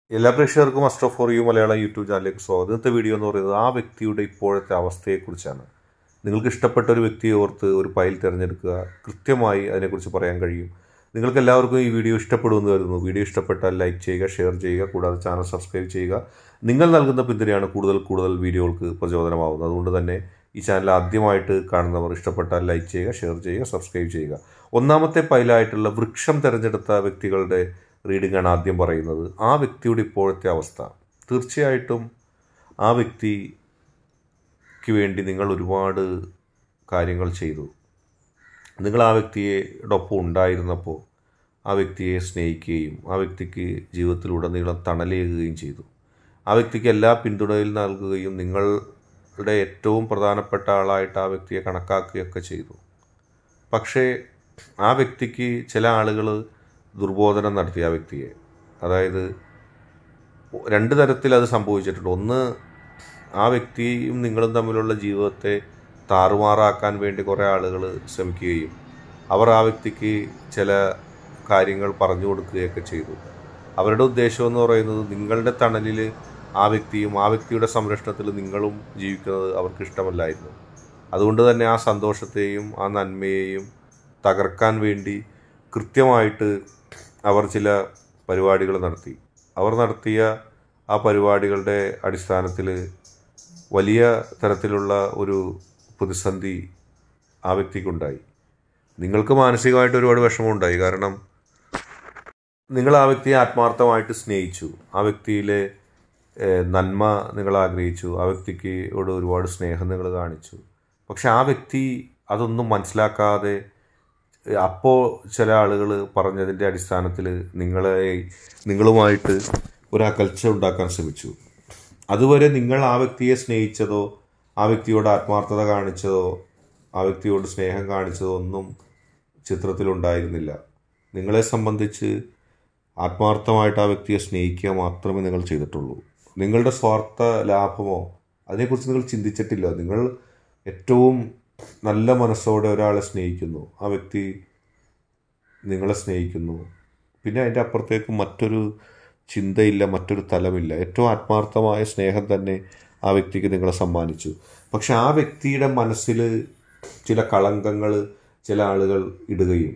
എല്ലാ പ്രേക്ഷകർക്കും astro for you Malayalam YouTube ചാനലിലേക്ക് സ്വാഗതം. ഇന്നത്തെ വീഡിയോ എന്ന് പറയുന്നത് ആ വ്യക്തിയുടെ ഇപ്പോഴത്തെ അവസ്ഥയെക്കുറിച്ചാണ്. നിങ്ങൾക്ക് ഇഷ്ടപ്പെട്ട ഒരു വ്യക്തിയെ ഓർത്ത് ഒരു ഫയൽ തിരഞ്ഞെടുക്കുക. കൃത്യമായി അതിനെക്കുറിച്ച് പറയാൻ കഴിയും. നിങ്ങൾക്ക് എല്ലാവർക്കും ഈ വീഡിയോ ഇഷ്ടപ്പെടുമെന്ന് കരുതുന്നു. വീഡിയോ ഇഷ്ടപ്പെട്ടാൽ ലൈക്ക് ചെയ്യുക, ഷെയർ ചെയ്യുക, കൂടാതെ ചാനൽ സബ്സ്ക്രൈബ് ചെയ്യുക. നിങ്ങൾ നൽകുന്ന പിന്തുണയാണ് കൂടുതൽ വീഡിയോകൾക്ക് പ്രചോദനമാകുന്നത്. അതുകൊണ്ട് തന്നെ ഈ ചാനൽ ആദ്യമായിട്ട് കാണുന്നവർ ഇഷ്ടപ്പെട്ടാൽ ലൈക്ക് ചെയ്യുക, ഷെയർ ചെയ്യുക, സബ്സ്ക്രൈബ് ചെയ്യുക. ഒന്നാമത്തെ ഫയലായിട്ടുള്ള വൃക്ഷം തിരഞ്ഞെടുത്ത വ്യക്തികളുടെ റീഡിംഗ് ആണ് ആദ്യം പറയുന്നത്. ആ വ്യക്തിയുടെ ഇപ്പോഴത്തെ അവസ്ഥ. തീർച്ചയായിട്ടും ആ വ്യക്തിക്ക് വേണ്ടി നിങ്ങൾ ഒരുപാട് കാര്യങ്ങൾ ചെയ്തു. നിങ്ങൾ ആ വ്യക്തിയോടൊപ്പം ഉണ്ടായിരുന്നപ്പോൾ ആ വ്യക്തിയെ സ്നേഹിക്കുകയും ആ വ്യക്തിക്ക് ജീവിതത്തിലുടനീളം തണലേകുകയും ചെയ്തു. ആ വ്യക്തിക്ക് എല്ലാ പിന്തുണയും നൽകുകയും നിങ്ങളുടെ ഏറ്റവും പ്രധാനപ്പെട്ട ആളായിട്ട് ആ വ്യക്തിയെ കണക്കാക്കുകയൊക്കെ ചെയ്തു. പക്ഷേ ആ വ്യക്തിക്ക് ചില ആളുകൾ ദുർബോധനം നടത്തിയ ആ വ്യക്തിയെ, അതായത് രണ്ട് തരത്തിൽ അത് സംഭവിച്ചിട്ടുണ്ട്. ഒന്ന്, ആ വ്യക്തിയും നിങ്ങളും തമ്മിലുള്ള ജീവിതത്തെ താറുമാറാക്കാൻ വേണ്ടി കുറേ ആളുകൾ ശ്രമിക്കുകയും അവർ ആ വ്യക്തിക്ക് ചില കാര്യങ്ങൾ പറഞ്ഞു കൊടുക്കുകയൊക്കെ ചെയ്തു. അവരുടെ ഉദ്ദേശം എന്ന് പറയുന്നത് നിങ്ങളുടെ തണലിൽ ആ വ്യക്തിയും ആ വ്യക്തിയുടെ സംരക്ഷണത്തിൽ നിങ്ങളും ജീവിക്കുന്നത് അവർക്ക് ഇഷ്ടമല്ലായിരുന്നു. അതുകൊണ്ട് തന്നെ ആ സന്തോഷത്തെയും ആ നന്മയെയും തകർക്കാൻ വേണ്ടി കൃത്യമായിട്ട് അവർ ചില പരിപാടികൾ നടത്തി. അവർ നടത്തിയ ആ പരിപാടികളുടെ അടിസ്ഥാനത്തിൽ വലിയ തരത്തിലുള്ള ഒരു പ്രതിസന്ധി ആ വ്യക്തിക്കുണ്ടായി. നിങ്ങൾക്ക് മാനസികമായിട്ട് ഒരുപാട് വിഷമമുണ്ടായി. കാരണം നിങ്ങൾ ആ വ്യക്തിയെ ആത്മാർത്ഥമായിട്ട് സ്നേഹിച്ചു. ആ വ്യക്തിയിലെ നന്മ നിങ്ങൾ ആഗ്രഹിച്ചു. ആ വ്യക്തിക്ക് ഒരുപാട് സ്നേഹം നിങ്ങൾ കാണിച്ചു. പക്ഷെ ആ വ്യക്തി അതൊന്നും മനസ്സിലാക്കാതെ അപ്പോൾ ചില ആളുകൾ പറഞ്ഞതിൻ്റെ അടിസ്ഥാനത്തിൽ നിങ്ങളുമായിട്ട് ഒരു അകൽച്ച ഉണ്ടാക്കാൻ ശ്രമിച്ചു. അതുവരെ നിങ്ങൾ ആ വ്യക്തിയെ സ്നേഹിച്ചതോ ആ വ്യക്തിയോട് ആത്മാർത്ഥത കാണിച്ചതോ ആ വ്യക്തിയോട് സ്നേഹം കാണിച്ചതോ ഒന്നും ചിത്രത്തിലുണ്ടായിരുന്നില്ല. നിങ്ങളെ സംബന്ധിച്ച് ആത്മാർത്ഥമായിട്ട് ആ വ്യക്തിയെ സ്നേഹിക്കുക മാത്രമേ നിങ്ങൾ ചെയ്തിട്ടുള്ളൂ. നിങ്ങളുടെ സ്വാർത്ഥ ലാഭമോ അതിനെക്കുറിച്ച് നിങ്ങൾ ചിന്തിച്ചിട്ടില്ല. നിങ്ങൾ ഏറ്റവും നല്ല മനസ്സോടെ ഒരാളെ സ്നേഹിക്കുന്നു, ആ വ്യക്തി നിങ്ങളെ സ്നേഹിക്കുന്നു. പിന്നെ അതിൻ്റെ അപ്പുറത്തേക്ക് മറ്റൊരു ചിന്തയില്ല, മറ്റൊരു തലമില്ല. ഏറ്റവും ആത്മാർത്ഥമായ സ്നേഹം തന്നെ ആ വ്യക്തിക്ക് നിങ്ങളെ സമ്മാനിച്ചു. പക്ഷെ ആ വ്യക്തിയുടെ മനസ്സിൽ ചില കളങ്കങ്ങൾ ചില ആളുകൾ ഇടുകയും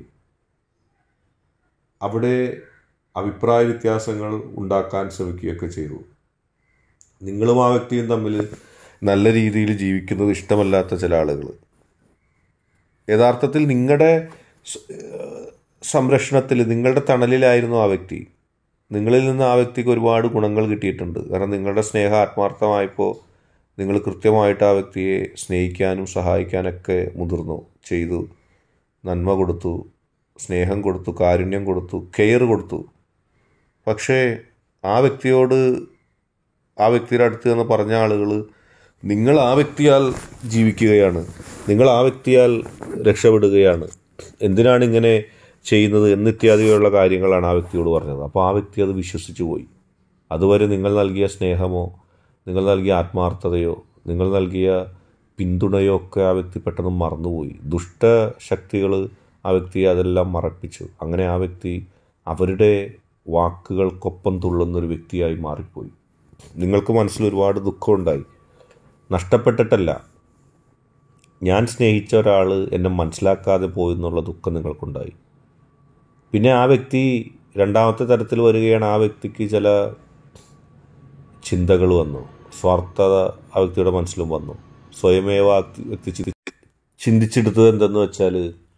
അവിടെ അഭിപ്രായ വ്യത്യാസങ്ങൾ ഉണ്ടാക്കാൻ ശ്രമിക്കുകയൊക്കെ ചെയ്തു. നിങ്ങളും ആ വ്യക്തിയും തമ്മിൽ നല്ല രീതിയിൽ ജീവിക്കുന്നത് ഇഷ്ടമല്ലാത്ത ചില ആളുകൾ, യഥാർത്ഥത്തിൽ നിങ്ങളുടെ സംരക്ഷണത്തിൽ നിങ്ങളുടെ തണലിലായിരുന്നു ആ വ്യക്തി. നിങ്ങളിൽ നിന്ന് ആ വ്യക്തിക്ക് ഒരുപാട് ഗുണങ്ങൾ കിട്ടിയിട്ടുണ്ട്. കാരണം നിങ്ങളുടെ സ്നേഹം ആത്മാർത്ഥമായപ്പോൾ നിങ്ങൾ കൃത്യമായിട്ട് ആ വ്യക്തിയെ സ്നേഹിക്കാനും സഹായിക്കാനൊക്കെ മുതിർന്നു, ചെയ്തു. നന്മ കൊടുത്തു, സ്നേഹം കൊടുത്തു, കാരുണ്യം കൊടുത്തു, കെയർ കൊടുത്തു. പക്ഷേ ആ വ്യക്തിയോട് ആ വ്യക്തിയുടെ അടുത്ത് എന്ന് പറഞ്ഞ ആളുകൾ നിങ്ങൾ ആ വ്യക്തിയാൽ ജീവിക്കുകയാണ്, നിങ്ങൾ ആ വ്യക്തിയാൽ രക്ഷപ്പെടുകയാണ്, എന്തിനാണ് ഇങ്ങനെ ചെയ്യുന്നത് എന്നിത്യാദിയുള്ള കാര്യങ്ങളാണ് ആ വ്യക്തിയോട് പറഞ്ഞത്. അപ്പോൾ ആ വ്യക്തി അത് വിശ്വസിച്ചു പോയി. അതുവരെ നിങ്ങൾ നൽകിയ സ്നേഹമോ നിങ്ങൾ നൽകിയ ആത്മാർത്ഥതയോ നിങ്ങൾ നൽകിയ പിന്തുണയോ ഒക്കെ ആ വ്യക്തി പെട്ടെന്ന് മറന്നുപോയി. ദുഷ്ടശക്തികൾ ആ വ്യക്തിയെ അതെല്ലാം മറപ്പിച്ചു. അങ്ങനെ ആ വ്യക്തി അവരുടെ വാക്കുകൾക്കൊപ്പം തുള്ളുന്നൊരു വ്യക്തിയായി മാറിപ്പോയി. നിങ്ങൾക്ക് മനസ്സിൽ ഒരുപാട് ദുഃഖമുണ്ടായി. നഷ്ടപ്പെട്ടിട്ടല്ല, ഞാൻ സ്നേഹിച്ച ഒരാൾ എന്നെ മനസ്സിലാക്കാതെ പോയെന്നുള്ള ദുഃഖം നിങ്ങൾക്കുണ്ടായി. പിന്നെ ആ വ്യക്തി രണ്ടാമത്തെ തരത്തിൽ വരികയാണ്. ആ വ്യക്തിക്ക് ചില ചിന്തകൾ വന്നു, സ്വാർത്ഥത ആ വ്യക്തിയുടെ മനസ്സിലും വന്നു. സ്വയമേവ വ്യക്തി ചിന്തിച്ചെടുത്തത് എന്തെന്ന് വെച്ചാൽ,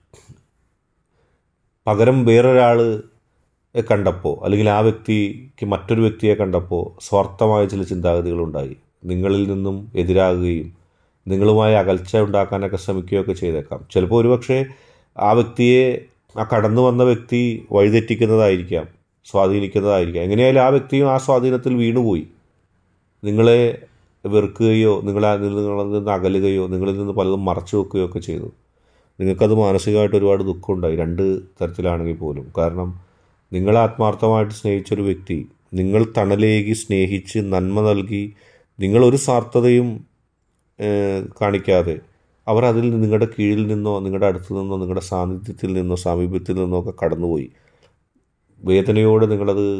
പകരം വേറൊരാൾ കണ്ടപ്പോൾ അല്ലെങ്കിൽ ആ വ്യക്തിക്ക് മറ്റൊരു വ്യക്തിയെ കണ്ടപ്പോൾ സ്വാർത്ഥമായ ചില ചിന്താഗതികളുണ്ടായി. നിങ്ങളിൽ നിന്നും എതിരാകുകയും നിങ്ങളുമായി അകൽച്ച ഉണ്ടാക്കാനൊക്കെ ശ്രമിക്കുകയൊക്കെ ചെയ്തേക്കാം. ചിലപ്പോൾ ഒരുപക്ഷെ ആ വ്യക്തിയെ ആ കടന്നു വന്ന വ്യക്തി വഴിതെറ്റിക്കുന്നതായിരിക്കാം, സ്വാധീനിക്കുന്നതായിരിക്കാം. എങ്ങനെയായാലും ആ വ്യക്തിയും ആ സ്വാധീനത്തിൽ വീണുപോയി. നിങ്ങളെ വെറുക്കുകയോ നിങ്ങളിൽ നിന്ന് അകലുകയോ നിങ്ങളിൽ നിന്ന് പലതും മറച്ചു വെക്കുകയോ ഒക്കെ ചെയ്തു. നിങ്ങൾക്കത് മാനസികമായിട്ട് ഒരുപാട് ദുഃഖമുണ്ടായി, രണ്ട് തരത്തിലാണെങ്കിൽ പോലും. കാരണം നിങ്ങൾ ആത്മാർത്ഥമായിട്ട് സ്നേഹിച്ചൊരു വ്യക്തി, നിങ്ങൾ തണലേകി സ്നേഹിച്ച് നന്മ നൽകി, നിങ്ങളൊരു സ്വാർത്ഥതയും കാണിക്കാതെ അവർ അതിൽ നിങ്ങളുടെ കീഴിൽ നിന്നോ നിങ്ങളുടെ അടുത്ത് നിന്നോ നിങ്ങളുടെ സാന്നിധ്യത്തിൽ നിന്നോ സമീപത്തിൽ നിന്നോ ഒക്കെ കടന്നുപോയി. വേദനയോടെ നിങ്ങളത്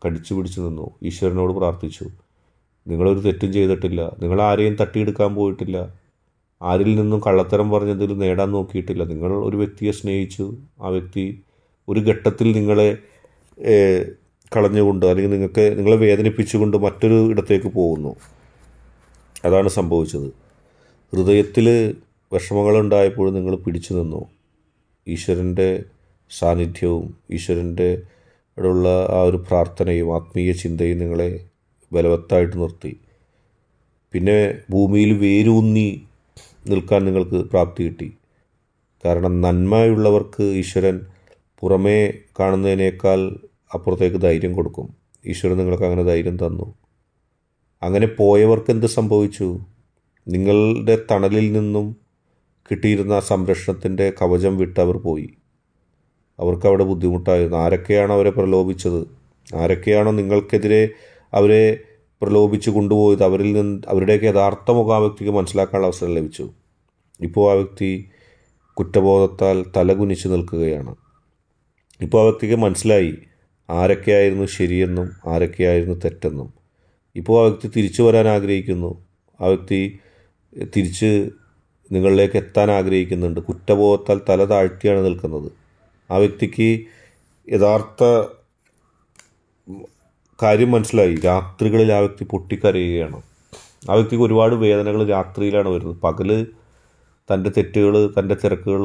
കടിച്ചു പിടിച്ചു നിന്നു, ഈശ്വരനോട് പ്രാർത്ഥിച്ചു. നിങ്ങളൊരു തെറ്റും ചെയ്തിട്ടില്ല, നിങ്ങൾ ആരെയും തട്ടിയെടുക്കാൻ പോയിട്ടില്ല, ആരിൽ നിന്നും കള്ളത്തരം പറഞ്ഞെന്തെങ്കിലും നേടാൻ നോക്കിയിട്ടില്ല. നിങ്ങൾ ഒരു വ്യക്തിയെ സ്നേഹിച്ചു, ആ വ്യക്തി ഒരു ഘട്ടത്തിൽ നിങ്ങളെ കളഞ്ഞുകൊണ്ട് അല്ലെങ്കിൽ നിങ്ങളെ വേദനിപ്പിച്ചുകൊണ്ട് മറ്റൊരു ഇടത്തേക്ക് പോകുന്നു. അതാണ് സംഭവിച്ചത്. ഹൃദയത്തിൽ വിഷമങ്ങളുണ്ടായപ്പോൾ നിങ്ങൾ പിടിച്ചു നിന്നു. ഈശ്വരൻ്റെ സാന്നിധ്യവും ഈശ്വരൻ്റെ ഉള്ള ആ ഒരു പ്രാർത്ഥനയും ആത്മീയ ചിന്തയും നിങ്ങളെ ബലവത്തായിട്ട് നിർത്തി. പിന്നെ ഭൂമിയിൽ വേരൂന്നി നിൽക്കാൻ നിങ്ങൾക്ക് പ്രാപ്തി കിട്ടി. കാരണം നന്മയുള്ളവർക്ക് ഈശ്വരൻ പുറമേ കാണുന്നതിനേക്കാൾ അപ്പുറത്തേക്ക് ധൈര്യം കൊടുക്കും. ഈശ്വരൻ നിങ്ങൾക്ക് അങ്ങനെ ധൈര്യം തന്നു. അങ്ങനെ പോയവർക്ക് എന്ത് സംഭവിച്ചു? നിങ്ങളുടെ തണലിൽ നിന്നും കിട്ടിയിരുന്ന സംരക്ഷണത്തിൻ്റെ കവചം വിട്ട് അവർ പോയി. അവർക്കവിടെ ബുദ്ധിമുട്ടായിരുന്നു. ആരൊക്കെയാണോ അവരെ പ്രലോഭിച്ചത്, ആരൊക്കെയാണോ നിങ്ങൾക്കെതിരെ അവരെ പ്രലോഭിച്ച് കൊണ്ടുപോയത്, അവരുടെയൊക്കെ യഥാർത്ഥ മുഖം ആ വ്യക്തിക്ക് മനസ്സിലാക്കാനുള്ള അവസരം ലഭിച്ചു. ഇപ്പോൾ ആ വ്യക്തി കുറ്റബോധത്താൽ തലകുനിച്ച് നിൽക്കുകയാണ്. ഇപ്പോൾ ആ വ്യക്തിക്ക് മനസ്സിലായി ആരൊക്കെയായിരുന്നു ശരിയെന്നും ആരൊക്കെയായിരുന്നു തെറ്റെന്നും. ഇപ്പോൾ ആ വ്യക്തി തിരിച്ചു വരാൻ ആഗ്രഹിക്കുന്നു. ആ വ്യക്തി തിരിച്ച് നിങ്ങളിലേക്ക് എത്താൻ ആഗ്രഹിക്കുന്നുണ്ട്. കുറ്റബോധത്താൽ തല താഴ്ത്തിയാണ് നിൽക്കുന്നത്. ആ വ്യക്തിക്ക് യഥാർത്ഥ കാര്യം മനസ്സിലായി. രാത്രികളിൽ ആ വ്യക്തി പൊട്ടിക്കരയുകയാണ്. ആ വ്യക്തിക്ക് ഒരുപാട് വേദനകൾ രാത്രിയിലാണ് വരുന്നത്. പകല് തൻ്റെ തെറ്റുകൾ, തൻ്റെ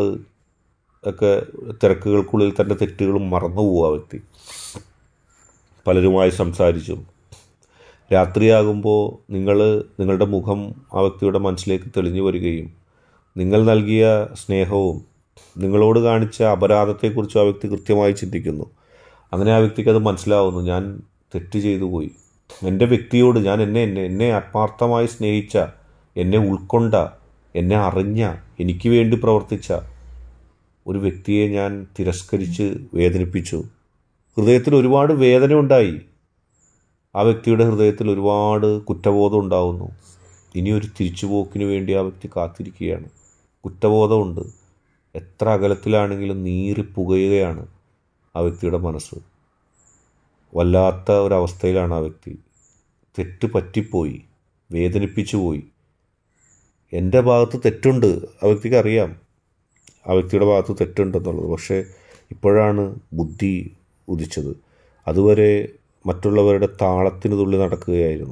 തിരക്കുകൾക്കുള്ളിൽ തൻ്റെ തെറ്റുകളും മറന്നു പോകും ആ വ്യക്തി. പലരുമായി സംസാരിച്ചും രാത്രിയാകുമ്പോൾ നിങ്ങളുടെ മുഖം ആ വ്യക്തിയുടെ മനസ്സിലേക്ക് തെളിഞ്ഞു വരികയും നിങ്ങൾ നൽകിയ സ്നേഹവും നിങ്ങളോട് കാണിച്ച അപരാധത്തെക്കുറിച്ച് ആ വ്യക്തി കൃത്യമായി ചിന്തിക്കുന്നു. അങ്ങനെ ആ വ്യക്തിക്ക് അത് മനസ്സിലാവുന്നു. ഞാൻ തെറ്റ് ചെയ്തു പോയി. എൻ്റെ വ്യക്തിയോട് ഞാൻ എന്നെ ആത്മാർത്ഥമായി സ്നേഹിച്ച, എന്നെ ഉൾക്കൊണ്ട, എന്നെ അറിഞ്ഞ, എനിക്ക് വേണ്ടി പ്രവർത്തിച്ച ഒരു വ്യക്തിയെ ഞാൻ തിരസ്കരിച്ച് വേദനിപ്പിച്ചു. ഹൃദയത്തിൽ ഒരുപാട് വേദന ഉണ്ടായി. ആ വ്യക്തിയുടെ ഹൃദയത്തിൽ ഒരുപാട് കുറ്റബോധം ഉണ്ടാവുന്നു. ഇനിയൊരു തിരിച്ചുപോക്കിന് വേണ്ടി ആ വ്യക്തി കാത്തിരിക്കുകയാണ്. കുറ്റബോധമുണ്ട്. എത്ര അകലത്തിലാണെങ്കിലും നീറിപ്പുകയുകയാണ് ആ വ്യക്തിയുടെ മനസ്സ്. വല്ലാത്ത ഒരവസ്ഥയിലാണ് ആ വ്യക്തി. തെറ്റ് പറ്റിപ്പോയി, വേദനിപ്പിച്ചു പോയി. എൻ്റെ ഭാഗത്ത് തെറ്റുണ്ട്, ആ വ്യക്തിക്ക് അറിയാം ആ വ്യക്തിയുടെ ഭാഗത്ത് തെറ്റുണ്ടെന്നുള്ളത്. പക്ഷേ ഇപ്പോഴാണ് ബുദ്ധി ഉദിച്ചത്. അതുവരെ മറ്റുള്ളവരുടെ താളത്തിന് തുള്ളി നടക്കുകയായിരുന്നു.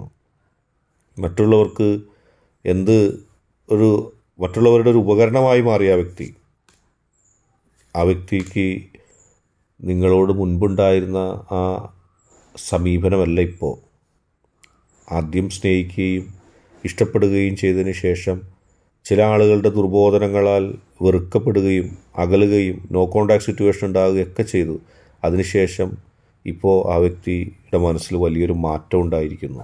മറ്റുള്ളവരുടെ ഒരു ഉപകരണമായി മാറിയ ആ വ്യക്തിക്ക് നിങ്ങളോട് മുൻപുണ്ടായിരുന്ന ആ സമീപനമല്ല ഇപ്പോൾ. ആദ്യം സ്നേഹിക്കുകയും ഇഷ്ടപ്പെടുകയും ചെയ്തതിന് ശേഷം ചില ആളുകളുടെ ദുർബോധനങ്ങളാൽ വെറുക്കപ്പെടുകയും അകലുകയും നോ കോണ്ടാക്ട് സിറ്റുവേഷൻ ഉണ്ടാകുകയൊക്കെ ചെയ്തു. അതിനുശേഷം ഇപ്പോൾ ആ വ്യക്തിയുടെ മനസ്സിൽ വലിയൊരു മാറ്റം ഉണ്ടായിരിക്കുന്നു.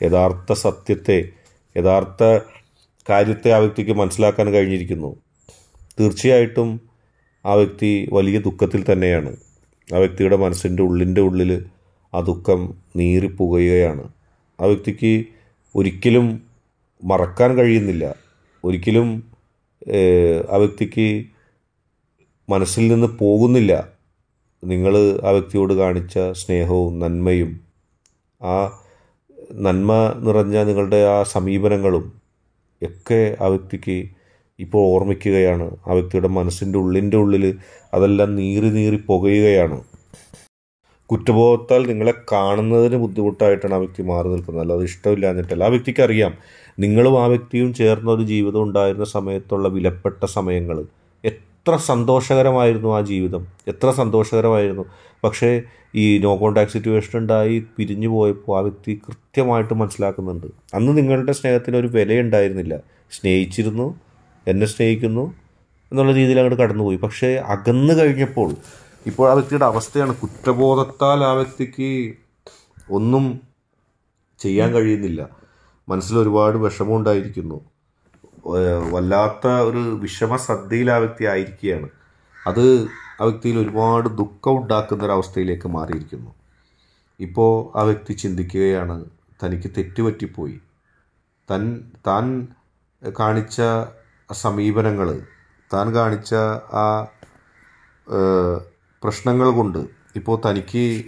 യഥാർത്ഥ കാര്യത്തെ ആ വ്യക്തിക്ക് മനസ്സിലാക്കാൻ കഴിഞ്ഞിരിക്കുന്നു. തീർച്ചയായിട്ടും ആ വ്യക്തി വലിയ ദുഃഖത്തിൽ തന്നെയാണ്. ആ വ്യക്തിയുടെ മനസ്സിൻ്റെ ഉള്ളിൽ ആ ദുഃഖം നീറിപ്പുകയാണ്. ആ വ്യക്തിക്ക് ഒരിക്കലും മറക്കാൻ കഴിയുന്നില്ല. ഒരിക്കലും ആ വ്യക്തിക്ക് മനസ്സിൽ നിന്ന് പോകുന്നില്ല നിങ്ങൾ ആ വ്യക്തിയോട് കാണിച്ച സ്നേഹവും നന്മയും. ആ നന്മ നിറഞ്ഞ നിങ്ങളുടെ ആ സമീപനങ്ങളും ഒക്കെ ആ വ്യക്തിക്ക് ഇപ്പോൾ ഓർമ്മിക്കുകയാണ്. ആ വ്യക്തിയുടെ മനസ്സിൻ്റെ ഉള്ളിൽ അതെല്ലാം നീറി പുകയുകയാണ്. കുറ്റബോധത്താൽ നിങ്ങളെ കാണുന്നതിന് ബുദ്ധിമുട്ടായിട്ടാണ് ആ വ്യക്തി മാറി നിൽക്കുന്നത്. അല്ലാതെ ഇഷ്ടമില്ലാഞ്ഞിട്ടല്ല. ആ വ്യക്തിക്ക് അറിയാം നിങ്ങളും ആ വ്യക്തിയും ചേർന്ന ഒരു ജീവിതം ഉണ്ടായിരുന്ന സമയത്തുള്ള വിലപ്പെട്ട സമയങ്ങൾ എത്ര സന്തോഷകരമായിരുന്നു. ആ ജീവിതം എത്ര സന്തോഷകരമായിരുന്നു. പക്ഷേ ഈ നോ കോണ്ടാക്ട് സിറ്റുവേഷൻ ഉണ്ടായി പിരിഞ്ഞു പോയപ്പോൾ ആ വ്യക്തി കൃത്യമായിട്ട് മനസ്സിലാക്കുന്നുണ്ട്. അന്ന് നിങ്ങളുടെ സ്നേഹത്തിന് ഒരു വിലയുണ്ടായിരുന്നില്ല. സ്നേഹിച്ചിരുന്നു, എന്നെ സ്നേഹിക്കുന്നു എന്നുള്ള രീതിയിൽ അങ്ങോട്ട് കടന്നുപോയി. പക്ഷേ അകന്നു കഴിഞ്ഞപ്പോൾ ഇപ്പോൾ ആ വ്യക്തിയുടെ അവസ്ഥയാണ്. കുറ്റബോധത്താൽ ആ വ്യക്തിക്ക് ഒന്നും ചെയ്യാൻ കഴിയുന്നില്ല. മനസ്സിൽ ഒരുപാട് വിഷമമുണ്ടായിരിക്കുന്നു. വല്ലാത്ത ഒരു വിഷമസദ്യയിൽ ആ വ്യക്തി ആയിരിക്കുകയാണ്. അത് ആ വ്യക്തിയിൽ ഒരുപാട് ദുഃഖം ഉണ്ടാക്കുന്ന ഒരവസ്ഥയിലേക്ക് മാറിയിരിക്കുന്നു. ഇപ്പോൾ ആ വ്യക്തി ചിന്തിക്കുകയാണ്, തനിക്ക് തെറ്റുപറ്റിപ്പോയി. താൻ കാണിച്ച സമീപനങ്ങൾ, താൻ കാണിച്ച ആ പ്രശ്നങ്ങൾ കൊണ്ട് ഇപ്പോൾ തനിക്ക്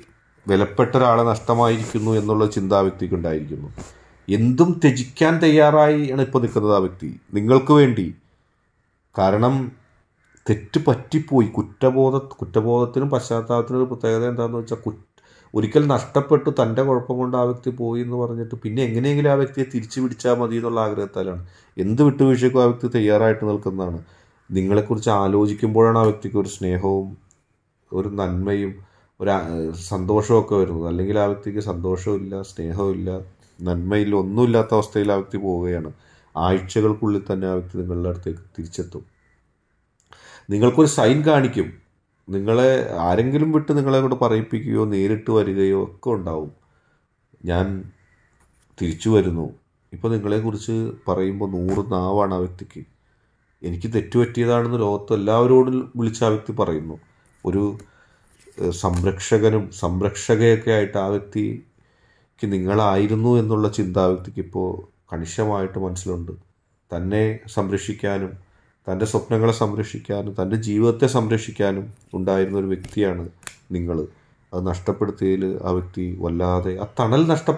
വിലപ്പെട്ട ഒരാളെ നഷ്ടമായിരിക്കുന്നു എന്നുള്ള ചിന്ത ആ വ്യക്തിക്ക് ഉണ്ടായിരിക്കുന്നു. എന്തും ത്യജിക്കാൻ തയ്യാറായി ആണ് ഇപ്പോൾ നിൽക്കുന്നത് ആ വ്യക്തി നിങ്ങൾക്ക് വേണ്ടി. കാരണം തെറ്റ് പറ്റിപ്പോയി. കുറ്റബോധത്തിനും പശ്ചാത്താപത്തിനും ഒരു പ്രത്യേകത എന്താണെന്ന് വെച്ചാൽ ഒരിക്കൽ നഷ്ടപ്പെട്ടു, തൻ്റെ കുഴപ്പം കൊണ്ട് ആ വ്യക്തി പോയി എന്ന് പറഞ്ഞിട്ട് പിന്നെ എങ്ങനെയെങ്കിലും ആ വ്യക്തിയെ തിരിച്ചു പിടിച്ചാൽ മതി എന്നുള്ള ആഗ്രഹത്താലാണ്. എന്ത് വിട്ടുവീഴ്ചയ്ക്കും ആ വ്യക്തി തയ്യാറായിട്ട് നിൽക്കുന്നതാണ്. നിങ്ങളെക്കുറിച്ച് ആലോചിക്കുമ്പോഴാണ് ആ വ്യക്തിക്ക് ഒരു സ്നേഹവും ഒരു നന്മയും ഒരു സന്തോഷമൊക്കെ വരുന്നത്. അല്ലെങ്കിൽ ആ വ്യക്തിക്ക് സന്തോഷമില്ല, സ്നേഹമില്ല, നന്മയില്ല, ഒന്നുമില്ലാത്ത അവസ്ഥയിൽ ആ വ്യക്തി പോവുകയാണ്. ആഴ്ചകൾക്കുള്ളിൽ തന്നെ ആ വ്യക്തി നിങ്ങളുടെ അടുത്തേക്ക് തിരിച്ചെത്തും. നിങ്ങൾക്കൊരു സൈൻ കാണിക്കും. നിങ്ങളെ ആരെങ്കിലും വിട്ട് നിങ്ങളെ കൊണ്ട് പറയിപ്പിക്കുകയോ നേരിട്ട് വരികയോ ഒക്കെ ഉണ്ടാവും. ഞാൻ തിരിച്ചു വരുന്നു. ഇപ്പോൾ നിങ്ങളെക്കുറിച്ച് പറയുമ്പോൾ 100 നാവാണ് ആ വ്യക്തിക്ക്. എനിക്ക് തെറ്റുപറ്റിയതാണെന്ന് ലോകത്ത് എല്ലാവരോടും വിളിച്ച് ആ വ്യക്തി പറയുന്നു. ഒരു സംരക്ഷകനും സംരക്ഷകയൊക്കെ ആയിട്ട് ആ വ്യക്തിക്ക് നിങ്ങളായിരുന്നു എന്നുള്ള ചിന്ത ആ വ്യക്തിക്ക് ഇപ്പോൾ കണിശമായിട്ട് മനസ്സിലുണ്ട്. തന്നെ സംരക്ഷിക്കാനും തൻ്റെ സ്വപ്നങ്ങളെ സംരക്ഷിക്കാനും തൻ്റെ ജീവിതത്തെ സംരക്ഷിക്കാനും ഉണ്ടായിരുന്ന ഒരു വ്യക്തിയാണ് നിങ്ങൾ. അത് നഷ്ടപ്പെടുത്തിയതിൽ ആ വ്യക്തി വല്ലാതെ ആ തണൽ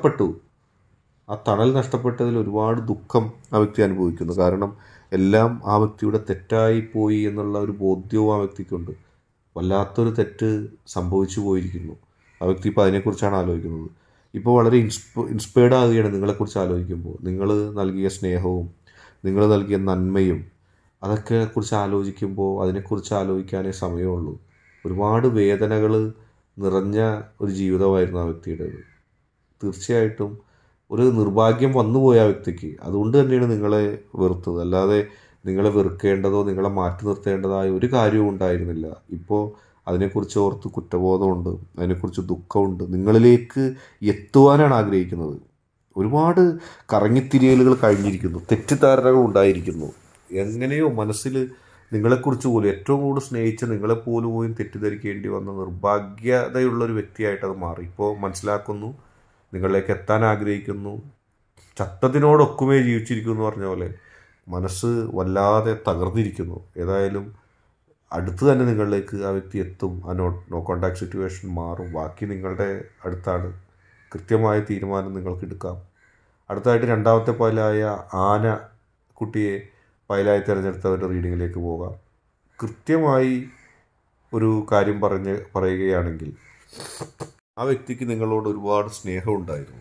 നഷ്ടപ്പെട്ടതിൽ ഒരുപാട് ദുഃഖം ആ വ്യക്തി അനുഭവിക്കുന്നു. കാരണം എല്ലാം ആ വ്യക്തിയുടെ തെറ്റായി പോയി എന്നുള്ള ഒരു ബോധ്യവും ആ വ്യക്തിക്കുണ്ട്. വല്ലാത്തൊരു തെറ്റ് സംഭവിച്ചു പോയിരിക്കുന്നു. ആ വ്യക്തി ഇപ്പോൾ അതിനെക്കുറിച്ചാണ് ആലോചിക്കുന്നത്. ഇപ്പോൾ വളരെ ഇൻസ്പയർഡ് ആവുകയാണ് നിങ്ങളെക്കുറിച്ച് ആലോചിക്കുമ്പോൾ. നിങ്ങൾ നൽകിയ സ്നേഹവും നിങ്ങൾ നൽകിയ നന്മയും അതൊക്കെ കുറിച്ച് ആലോചിക്കുമ്പോൾ അതിനെക്കുറിച്ച് ആലോചിക്കാനേ സമയമുള്ളൂ. ഒരുപാട് വേദനകൾ നിറഞ്ഞ ഒരു ജീവിതമായിരുന്നു ആ വ്യക്തിയുടേത്. തീർച്ചയായിട്ടും ഒരു നിർഭാഗ്യം വന്നുപോയ ആ വ്യക്തിക്ക്. അതുകൊണ്ട് തന്നെയാണ് നിങ്ങളെ വെറുത്തത്. അല്ലാതെ നിങ്ങളെ വെറുക്കേണ്ടതോ നിങ്ങളെ മാറ്റി നിർത്തേണ്ടതായ ഒരു കാര്യവും ഉണ്ടായിരുന്നില്ല. ഇപ്പോൾ അതിനെക്കുറിച്ച് ഓർത്ത് കുറ്റബോധമുണ്ട്, അതിനെക്കുറിച്ച് ദുഃഖമുണ്ട്. നിങ്ങളിലേക്ക് എത്തുവാനാണ് ആഗ്രഹിക്കുന്നത്. ഒരുപാട് കറങ്ങിത്തിരിയലുകൾ കഴിഞ്ഞിരിക്കുന്നു, തെറ്റിദ്ധാരണകൾ ഉണ്ടായിരിക്കുന്നു. എങ്ങനെയോ മനസ്സിൽ നിങ്ങളെക്കുറിച്ച് പോലും ഏറ്റവും കൂടുതൽ സ്നേഹിച്ച് നിങ്ങളെപ്പോലും പോലും തെറ്റിദ്ധരിക്കേണ്ടി വന്ന നിർഭാഗ്യതയുള്ളൊരു വ്യക്തിയായിട്ട് അത് മാറി. ഇപ്പോൾ മനസ്സിലാക്കുന്നു, നിങ്ങളിലേക്ക് എത്താൻ ആഗ്രഹിക്കുന്നു. ചത്തതിനോടൊക്കുമേ ജീവിച്ചിരിക്കുന്നു എന്ന് പറഞ്ഞ പോലെ മനസ്സ് വല്ലാതെ തകർന്നിരിക്കുന്നു. ഏതായാലും അടുത്ത് തന്നെ നിങ്ങളിലേക്ക് ആ വ്യക്തി എത്തും. ആ നോ കോൺടാക്ട് സിറ്റുവേഷൻ മാറും. ബാക്കി നിങ്ങളുടെ അടുത്താണ്. കൃത്യമായ തീരുമാനം നിങ്ങൾക്ക് എടുക്കാം. അടുത്തായിട്ട് 2ാമത്തെ പൈലായ ആന കുട്ടിയെ പൈലായി തിരഞ്ഞെടുത്തവരുടെ റീഡിങ്ങിലേക്ക് പോകാം. കൃത്യമായി ഒരു കാര്യം പറയുകയാണെങ്കിൽ ആ വ്യക്തിക്ക് നിങ്ങളോട് ഒരുപാട് സ്നേഹമുണ്ടായിരുന്നു.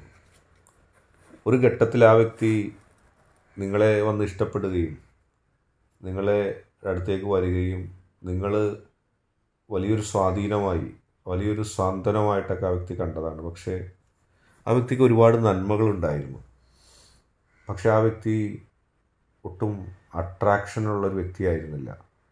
ഒരു ഘട്ടത്തിൽ ആ വ്യക്തി നിങ്ങളെ വന്ന് ഇഷ്ടപ്പെടുകയും നിങ്ങളെ അടുത്തേക്ക് വരികയും നിങ്ങൾ വലിയൊരു സ്വാധീനമായി വലിയൊരു സാന്ത്വനമായിട്ടൊക്കെ ആ വ്യക്തി കണ്ടതാണ്. പക്ഷേ ആ വ്യക്തിക്ക് ഒരുപാട് നന്മകളുണ്ടായിരുന്നു. പക്ഷെ ആ വ്യക്തി ഒട്ടും അട്രാക്ഷനുള്ളൊരു വ്യക്തിയായിരുന്നില്ല.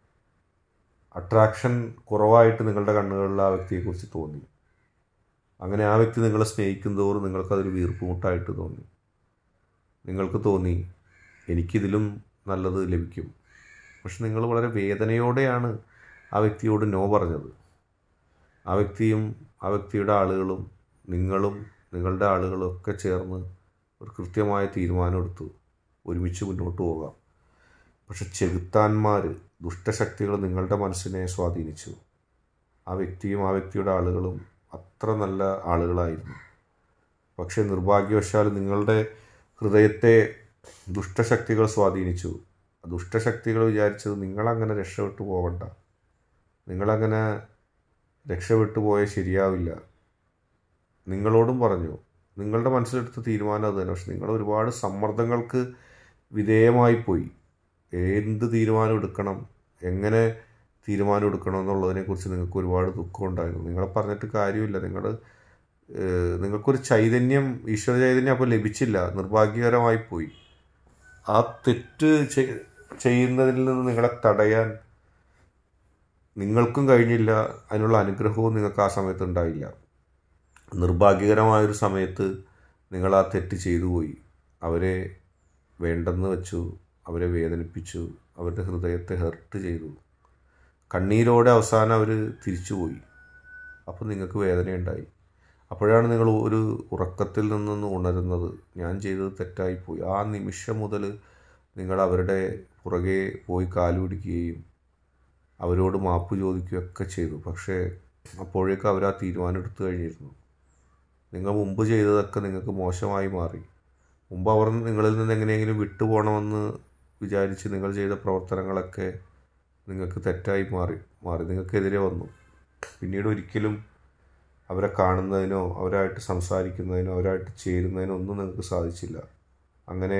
അട്രാക്ഷൻ കുറവായിട്ട് നിങ്ങളുടെ കണ്ണുകളിൽ ആ വ്യക്തിയെക്കുറിച്ച് തോന്നി. അങ്ങനെ ആ വ്യക്തി നിങ്ങളെ സ്നേഹിക്കുന്തോറും നിങ്ങൾക്കതൊരു വീർപ്പുമുട്ടായിട്ട് തോന്നി. നിങ്ങൾക്ക് തോന്നി എനിക്കിതിലും നല്ലത് ലഭിക്കും. പക്ഷെ നിങ്ങൾ വളരെ വേദനയോടെയാണ് ആ വ്യക്തിയോട് നോ പറഞ്ഞത്. ആ വ്യക്തിയും ആ വ്യക്തിയുടെ ആളുകളും നിങ്ങളും നിങ്ങളുടെ ആളുകളും ഒക്കെ ചേർന്ന് ഒരു കൃത്യമായ തീരുമാനമെടുത്തു, ഒരുമിച്ച് മുന്നോട്ട് പോകാം. പക്ഷെ ചെകുത്താന്മാർ, ദുഷ്ടശക്തികൾ നിങ്ങളുടെ മനസ്സിനെ സ്വാധീനിച്ചു. ആ വ്യക്തിയും ആ വ്യക്തിയുടെ ആളുകളും അത്ര നല്ല ആളുകളായിരുന്നു. പക്ഷേ നിർഭാഗ്യവശാൽ നിങ്ങളുടെ ഹൃദയത്തെ ദുഷ്ടശക്തികൾ സ്വാധീനിച്ചു. ദുഷ്ടശക്തികൾ വിചാരിച്ചത് നിങ്ങളങ്ങനെ രക്ഷപ്പെട്ടു പോകണ്ട, നിങ്ങളങ്ങനെ രക്ഷപ്പെട്ടു പോയാൽ ശരിയാവില്ല. നിങ്ങളോടും പറഞ്ഞു, നിങ്ങളുടെ മനസ്സിലെടുത്ത തീരുമാനം അത് തന്നെ. പക്ഷെ നിങ്ങൾ ഒരുപാട് സമ്മർദ്ദങ്ങൾക്ക് വിധേയമായിപ്പോയി. എന്ത് തീരുമാനം എടുക്കണം, എങ്ങനെ തീരുമാനം എടുക്കണം എന്നുള്ളതിനെക്കുറിച്ച് നിങ്ങൾക്ക് ഒരുപാട് ദുഃഖമുണ്ടായിരുന്നു. നിങ്ങളെ പറഞ്ഞിട്ട് കാര്യമില്ല. നിങ്ങൾക്കൊരു ചൈതന്യം, ഈശ്വര ചൈതന്യം അപ്പോൾ ലഭിച്ചില്ല. നിർഭാഗ്യകരമായി പോയി. ആ തെറ്റ് ചെയ്യുന്നതിൽ നിന്ന് നിങ്ങളെ തടയാൻ നിങ്ങൾക്കും കഴിഞ്ഞില്ല. അതിനുള്ള അനുഗ്രഹവും നിങ്ങൾക്ക് ആ സമയത്ത് ഉണ്ടായില്ല. നിർഭാഗ്യകരമായൊരു സമയത്ത് നിങ്ങൾ ആ തെറ്റ് ചെയ്തു പോയി. അവരെ വേണ്ടെന്ന് വെച്ചു, അവരെ വേദനിപ്പിച്ചു, അവരുടെ ഹൃദയത്തെ ഹെർട്ട് ചെയ്തു. കണ്ണീരോടെ അവസാനം അവർ തിരിച്ചുപോയി. അപ്പോൾ നിങ്ങൾക്ക് വേദനയുണ്ടായി. അപ്പോഴാണ് നിങ്ങൾ ഒരു ഉറക്കത്തിൽ നിന്നൊന്ന് ഉണരുന്നത്. ഞാൻ ചെയ്തത് തെറ്റായിപ്പോയി. ആ നിമിഷം മുതൽ നിങ്ങൾ അവരുടെ പുറകെ പോയി കാല് പിടിക്കുകയും അവരോട് മാപ്പ് ചോദിക്കുകയൊക്കെ ചെയ്തു. പക്ഷേ അപ്പോഴേക്കും അവർ ആ തീരുമാനം എടുത്തു കഴിഞ്ഞിരുന്നു. നിങ്ങൾ മുമ്പ് ചെയ്തതൊക്കെ നിങ്ങൾക്ക് മോശമായി മാറി. മുമ്പ് അവർ നിങ്ങളിൽ നിന്ന് എങ്ങനെയെങ്കിലും വിട്ടുപോകണമെന്ന് വിചാരിച്ച് നിങ്ങൾ ചെയ്ത പ്രവർത്തനങ്ങളൊക്കെ നിങ്ങൾക്ക് തെറ്റായി മാറി നിങ്ങൾക്കെതിരെ വന്നു. പിന്നീട് ഒരിക്കലും അവരെ കാണുന്നതിനോ അവരായിട്ട് സംസാരിക്കുന്നതിനോ അവരായിട്ട് ചേരുന്നതിനോ ഒന്നും നിങ്ങൾക്ക് സാധിച്ചില്ല. അങ്ങനെ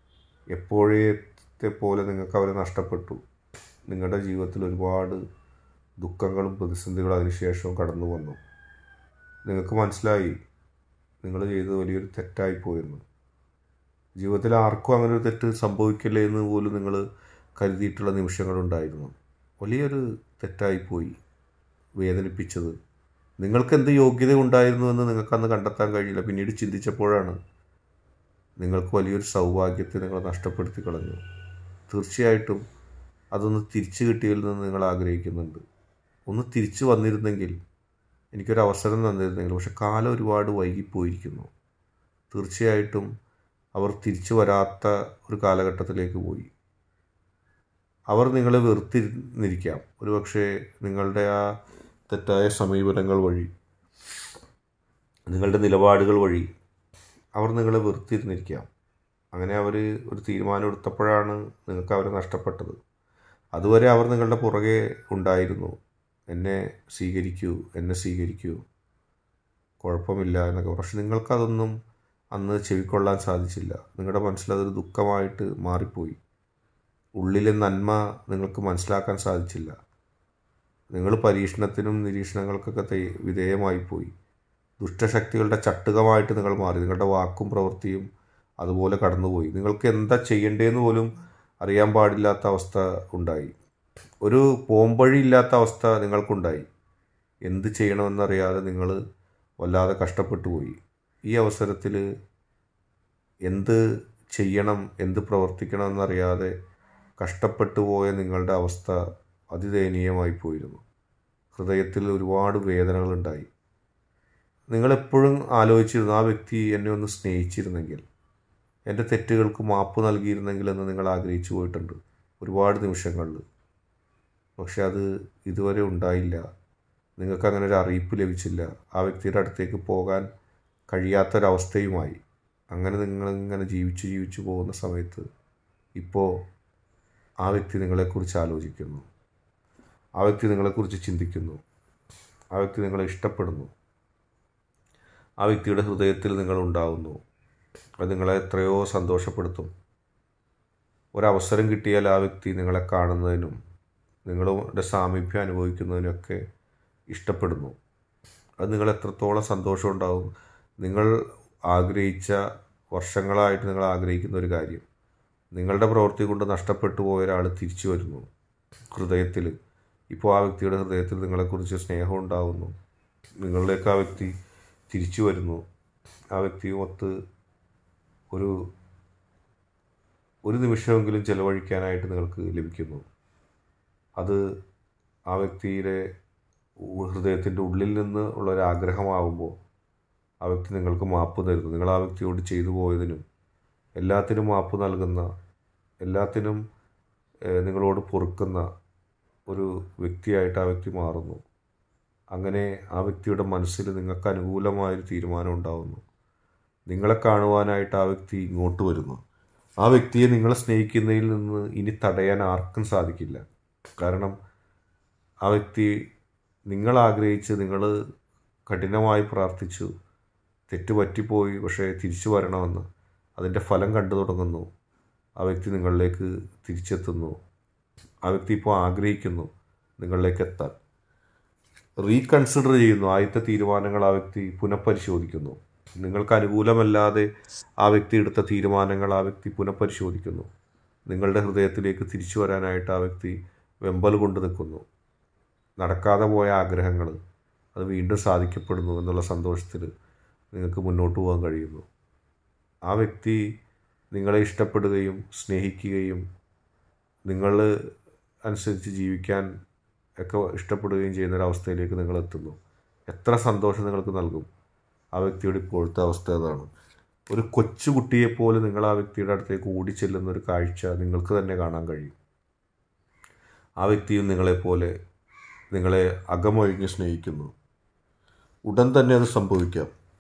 എപ്പോഴത്തെ പോലെ നിങ്ങൾക്ക് അവരെ നഷ്ടപ്പെട്ടു. നിങ്ങളുടെ ജീവിതത്തിൽ ഒരുപാട് ദുഃഖങ്ങളും പ്രതിസന്ധികളും അതിനുശേഷവും കടന്നു വന്നു. നിങ്ങൾക്ക് മനസ്സിലായി നിങ്ങൾ ചെയ്തത് വലിയൊരു തെറ്റായിപ്പോയെന്ന്. ജീവിതത്തിൽ ആർക്കും അങ്ങനെ ഒരു തെറ്റ് സംഭവിക്കില്ലേ എന്ന് പോലും നിങ്ങൾ കരുതിയിട്ടുള്ള നിമിഷങ്ങളുണ്ടായിരുന്നു. വലിയൊരു തെറ്റായിപ്പോയി വേദനിപ്പിച്ചത്. നിങ്ങൾക്ക് എന്ത് യോഗ്യത ഉണ്ടായിരുന്നു എന്ന് നിങ്ങൾക്കന്ന് കണ്ടെത്താൻ കഴിയില്ല. പിന്നീട് ചിന്തിച്ചപ്പോഴാണ് നിങ്ങൾക്ക് വലിയൊരു സൗഭാഗ്യത്തെ നിങ്ങൾ നഷ്ടപ്പെടുത്തി കളഞ്ഞു. തീർച്ചയായിട്ടും അതൊന്ന് തിരിച്ചു കിട്ടിയതിൽ നിന്ന് നിങ്ങൾ ആഗ്രഹിക്കുന്നുണ്ട്. ഒന്ന് തിരിച്ചു വന്നിരുന്നെങ്കിൽ, എനിക്കൊരവസരം തന്നിരുന്നെങ്കിൽ. പക്ഷെ കാലം ഒരുപാട് വൈകിപ്പോയിരിക്കുന്നു. തീർച്ചയായിട്ടും അവർ തിരിച്ചു വരാത്ത ഒരു കാലഘട്ടത്തിലേക്ക് പോയി. അവർ നിങ്ങളെ വെറുത്തിരുന്നിരിക്കാം. ഒരുപക്ഷെ നിങ്ങളുടെ ആ തെറ്റായ സമീപനങ്ങൾ വഴി, നിങ്ങളുടെ നിലപാടുകൾ വഴി അവർ നിങ്ങളെ വെറുത്തിരുന്നിരിക്കാം. അങ്ങനെ അവർ ഒരു തീരുമാനം എടുത്തപ്പോഴാണ് നിങ്ങൾക്ക് അവരെ നഷ്ടപ്പെട്ടത്. അതുവരെ അവർ നിങ്ങളുടെ പുറകെ ഉണ്ടായിരുന്നു. എന്നെ സ്വീകരിക്കൂ, കുഴപ്പമില്ല എന്നൊക്കെ. പക്ഷെ നിങ്ങൾക്കതൊന്നും അന്ന് ചെവിക്കൊള്ളാൻ സാധിച്ചില്ല. നിങ്ങളുടെ മനസ്സിലതൊരു ദുഃഖമായിട്ട് മാറിപ്പോയി. ഉള്ളിലെ നന്മ നിങ്ങൾക്ക് മനസ്സിലാക്കാൻ സാധിച്ചില്ല. നിങ്ങൾ പരീക്ഷണത്തിനും നിരീക്ഷണങ്ങൾക്കൊക്കെ വിധേയമായിപ്പോയി. ദുഷ്ടശക്തികളുടെ ചട്ടുകമായിട്ട് നിങ്ങൾ മാറി. നിങ്ങളുടെ വാക്കും പ്രവൃത്തിയും അതുപോലെ കടന്നുപോയി. നിങ്ങൾക്ക് എന്താ ചെയ്യേണ്ടതെന്ന് പോലും അറിയാൻ പാടില്ലാത്ത അവസ്ഥ ഉണ്ടായി. ഒരു പോംവഴിയില്ലാത്ത അവസ്ഥ നിങ്ങൾക്കുണ്ടായി. എന്ത് ചെയ്യണമെന്നറിയാതെ നിങ്ങൾ വല്ലാതെ കഷ്ടപ്പെട്ടു പോയി. ഈ അവസരത്തിൽ എന്ത് ചെയ്യണം, എന്ത് പ്രവർത്തിക്കണമെന്നറിയാതെ കഷ്ടപ്പെട്ടു പോയ നിങ്ങളുടെ അവസ്ഥ അതിദയനീയമായി പോയിരുന്നു. ഹൃദയത്തിൽ ഒരുപാട് വേദനകളുണ്ടായി. നിങ്ങളെപ്പോഴും ആലോചിച്ചിരുന്നു, ആ വ്യക്തി എന്നെ ഒന്ന് സ്നേഹിച്ചിരുന്നെങ്കിൽ, എൻ്റെ തെറ്റുകൾക്ക് മാപ്പ് നൽകിയിരുന്നെങ്കിൽ എന്ന് നിങ്ങൾ ആഗ്രഹിച്ചു പോയിട്ടുണ്ട് ഒരുപാട് നിമിഷങ്ങളിൽ. പക്ഷെ അത് ഇതുവരെ ഉണ്ടായില്ല. നിങ്ങൾക്കങ്ങനെ ഒരു അറിയിപ്പ് ലഭിച്ചില്ല. ആ വ്യക്തിയുടെ അടുത്തേക്ക് പോകാൻ കഴിയാത്തൊരവസ്ഥയുമായി. അങ്ങനെ നിങ്ങളിങ്ങനെ ജീവിച്ചു പോകുന്ന സമയത്ത് ഇപ്പോൾ ആ വ്യക്തി നിങ്ങളെക്കുറിച്ച് ആലോചിക്കുന്നു. ആ വ്യക്തി നിങ്ങളെക്കുറിച്ച് ചിന്തിക്കുന്നു. ആ വ്യക്തി നിങ്ങളെ ഇഷ്ടപ്പെടുന്നു. ആ വ്യക്തിയുടെ ഹൃദയത്തിൽ നിങ്ങളുണ്ടാവുന്നു. അത് നിങ്ങളെ എത്രയോ സന്തോഷപ്പെടുത്തും. ഒരവസരം കിട്ടിയാൽ ആ വ്യക്തി നിങ്ങളെ കാണുന്നതിനും നിങ്ങളുടെ സാമീപ്യം അനുഭവിക്കുന്നതിനൊക്കെ ഇഷ്ടപ്പെടുന്നു. അത് നിങ്ങൾ എത്രത്തോളം സന്തോഷം ഉണ്ടാവും. നിങ്ങൾ ആഗ്രഹിച്ച, വർഷങ്ങളായിട്ട് നിങ്ങൾ ആഗ്രഹിക്കുന്ന ഒരു കാര്യം, നിങ്ങളുടെ പ്രവൃത്തി കൊണ്ട് നഷ്ടപ്പെട്ടു പോയ ഒരാൾ തിരിച്ചു വരുന്നു ഹൃദയത്തിൽ. ഇപ്പോൾ ആ വ്യക്തിയുടെ ഹൃദയത്തിൽ നിങ്ങളെക്കുറിച്ച് സ്നേഹം ഉണ്ടാവുന്നു. നിങ്ങളിലേക്ക് ആ വ്യക്തി തിരിച്ചു വരുന്നു. ആ വ്യക്തിയുമൊത്ത് ഒരു നിമിഷമെങ്കിലും ചിലവഴിക്കാനായിട്ട് നിങ്ങൾക്ക് ലഭിക്കുന്നു. അത് ആ വ്യക്തിയുടെ ഹൃദയത്തിൻ്റെ ഉള്ളിൽ നിന്ന് ഉള്ളൊരാഗ്രഹമാവുമ്പോൾ ആ വ്യക്തി നിങ്ങൾക്ക് മാപ്പ് തരുന്നു. നിങ്ങൾ ആ വ്യക്തിയോട് ചെയ്തു പോയതിനും എല്ലാത്തിനും മാപ്പ് നൽകുന്ന, എല്ലാത്തിനും നിങ്ങളോട് പൊറുക്കുന്ന ഒരു വ്യക്തിയായിട്ട് ആ വ്യക്തി മാറുന്നു. അങ്ങനെ ആ വ്യക്തിയുടെ മനസ്സിൽ നിങ്ങൾക്ക് അനുകൂലമായൊരു തീരുമാനം ഉണ്ടാവുന്നു. നിങ്ങളെ കാണുവാനായിട്ട് ആ വ്യക്തി ഇങ്ങോട്ട് വരുന്നു. ആ വ്യക്തിയെ നിങ്ങളെ സ്നേഹിക്കുന്നതിൽ നിന്ന് ഇനി തടയാൻ ആർക്കും സാധിക്കില്ല. കാരണം ആ വ്യക്തി നിങ്ങൾ ആഗ്രഹിച്ച്, നിങ്ങൾ കഠിനമായി പ്രാർത്ഥിച്ചു, തെറ്റ് പറ്റിപ്പോയി, പക്ഷേ തിരിച്ചു വരണമെന്ന്, അതിൻ്റെ ഫലം കണ്ടു തുടങ്ങുന്നു. ആ വ്യക്തി നിങ്ങളിലേക്ക് തിരിച്ചെത്തുന്നു. ആ വ്യക്തി ഇപ്പോൾ ആഗ്രഹിക്കുന്നു നിങ്ങളിലേക്ക് എത്താൻ. റീകൺസിഡർ ചെയ്യുന്നു. ആദ്യത്തെ തീരുമാനങ്ങൾ ആ വ്യക്തി പുനഃപരിശോധിക്കുന്നു. നിങ്ങൾക്ക് അനുകൂലമല്ലാതെ ആ വ്യക്തി എടുത്ത തീരുമാനങ്ങൾ ആ വ്യക്തി പുനഃപരിശോധിക്കുന്നു. നിങ്ങളുടെ ഹൃദയത്തിലേക്ക് തിരിച്ചു വരാനായിട്ട് ആ വ്യക്തി വെമ്പൽ കൊണ്ട് നിൽക്കുന്നു. നടക്കാതെ പോയ ആഗ്രഹങ്ങൾ അത് വീണ്ടും സാധിക്കപ്പെടുന്നു എന്നുള്ള സന്തോഷത്തിൽ നിങ്ങൾക്ക് മുന്നോട്ട് പോകാൻ കഴിയുന്നു. ആ വ്യക്തി നിങ്ങളെ ഇഷ്ടപ്പെടുകയും സ്നേഹിക്കുകയും നിങ്ങൾ അനുസരിച്ച് ജീവിക്കാൻ ഒക്കെ ഇഷ്ടപ്പെടുകയും ചെയ്യുന്നൊരവസ്ഥയിലേക്ക് നിങ്ങളെത്തുന്നു. എത്ര സന്തോഷം നിങ്ങൾക്ക് നൽകും. ആ വ്യക്തിയുടെ ഇപ്പോഴത്തെ അവസ്ഥ അതാണ്. ഒരു കൊച്ചുകുട്ടിയെപ്പോലെ നിങ്ങൾ ആ വ്യക്തിയുടെ അടുത്തേക്ക് ഓടിച്ചെല്ലുന്നൊരു കാഴ്ച നിങ്ങൾക്ക് തന്നെ കാണാൻ കഴിയും. ആ വ്യക്തിയും നിങ്ങളെപ്പോലെ നിങ്ങളെ അകമൊഴിഞ്ഞ് സ്നേഹിക്കുന്നു. ഉടൻ തന്നെ അത് സംഭവിക്കാം.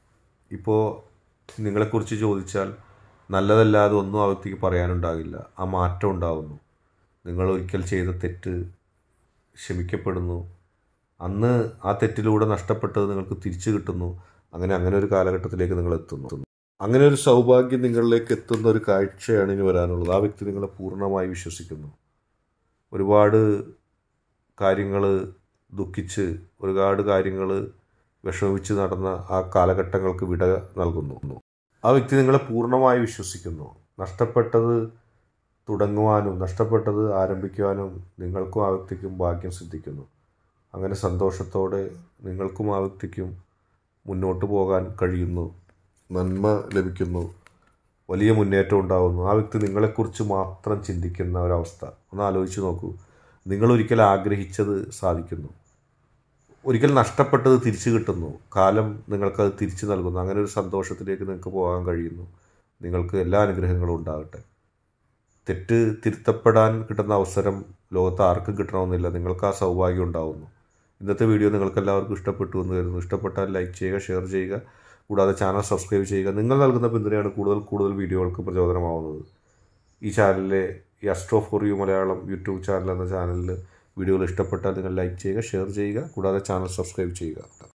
ഇപ്പോൾ നിങ്ങളെക്കുറിച്ച് ചോദിച്ചാൽ നല്ലതല്ലാതെ ഒന്നും ആ വ്യക്തിക്ക് പറയാനുണ്ടാകില്ല. ആ മാറ്റം ഉണ്ടാകുന്നു. നിങ്ങൾ ഒരിക്കൽ ചെയ്ത തെറ്റ് ക്ഷമിക്കപ്പെടുന്നു. അന്ന് ആ തെറ്റിലൂടെ നഷ്ടപ്പെട്ടത് നിങ്ങൾക്ക് തിരിച്ചു കിട്ടുന്നു. അങ്ങനെ ഒരു കാലഘട്ടത്തിലേക്ക് നിങ്ങൾ എത്തുന്നു. അങ്ങനെ ഒരു സൗഭാഗ്യം നിങ്ങളിലേക്ക് എത്തുന്ന ഒരു കാഴ്ചയാണ് ഇനി വരാനുള്ളത്. ആ വ്യക്തി നിങ്ങളെ പൂർണ്ണമായി വിശ്വസിക്കുന്നു. ഒരുപാട് കാര്യങ്ങൾ ദുഃഖിച്ച്, ഒരുപാട് കാര്യങ്ങൾ വിഷമിച്ച് നടന്ന ആ കാലഘട്ടങ്ങൾക്ക് വിട നൽകുന്നു. ആ വ്യക്തി നിങ്ങളെ പൂർണ്ണമായി വിശ്വസിക്കുന്നു. നഷ്ടപ്പെട്ടത് തുടങ്ങുവാനും നഷ്ടപ്പെട്ടത് ആരംഭിക്കുവാനും നിങ്ങൾക്കും ആ വ്യക്തിക്കും ഭാഗ്യം സിദ്ധിക്കുന്നു. അങ്ങനെ സന്തോഷത്തോടെ നിങ്ങൾക്കും ആ വ്യക്തിക്കും മുന്നോട്ട് പോകാൻ കഴിയുന്നു. നന്മ ലഭിക്കുന്നു. വലിയ മുന്നേറ്റം ഉണ്ടാകുന്നു. ആ വ്യക്തി നിങ്ങളെക്കുറിച്ച് മാത്രം ചിന്തിക്കുന്ന ഒരവസ്ഥ ഒന്ന് ആലോചിച്ച് നോക്കൂ. നിങ്ങളൊരിക്കൽ ആഗ്രഹിച്ചത് സാധിക്കുന്നു. ഒരിക്കൽ നഷ്ടപ്പെട്ടത് തിരിച്ചു കിട്ടുന്നു. കാലം നിങ്ങൾക്കത് തിരിച്ചു നൽകുന്നു. അങ്ങനെ ഒരു സന്തോഷത്തിലേക്ക് നിങ്ങൾക്ക് പോകാൻ കഴിയുന്നു. നിങ്ങൾക്ക് എല്ലാ അനുഗ്രഹങ്ങളും ഉണ്ടാകട്ടെ. തെറ്റ് തിരുത്തപ്പെടാൻ കിട്ടുന്ന അവസരം ലോകത്ത് ആർക്കും കിട്ടണമെന്നില്ല. നിങ്ങൾക്ക് ആ സൗഭാഗ്യം ഉണ്ടാകുന്നു. ഇന്നത്തെ വീഡിയോ നിങ്ങൾക്ക് എല്ലാവർക്കും ഇഷ്ടപ്പെട്ടു എന്ന് കരുതുന്നു. ഇഷ്ടപ്പെട്ടാൽ ലൈക്ക് ചെയ്യുക, ഷെയർ ചെയ്യുക, കൂടാതെ ചാനൽ സബ്സ്ക്രൈബ് ചെയ്യുക. നിങ്ങൾ നൽകുന്ന പിന്തുണയാണ് കൂടുതൽ വീഡിയോകൾക്ക് പ്രചോദനമാവുന്നത്. ഈ ചാനലിലെ ഈ astro for you Malayalam YouTube channel എന്ന ചാനലിൽ വീഡിയോകൾ ഇഷ്ടപ്പെട്ടാൽ നിങ്ങൾ ലൈക്ക് ചെയ്യുക, ഷെയർ ചെയ്യുക, കൂടാതെ ചാനൽ സബ്സ്ക്രൈബ് ചെയ്യുക.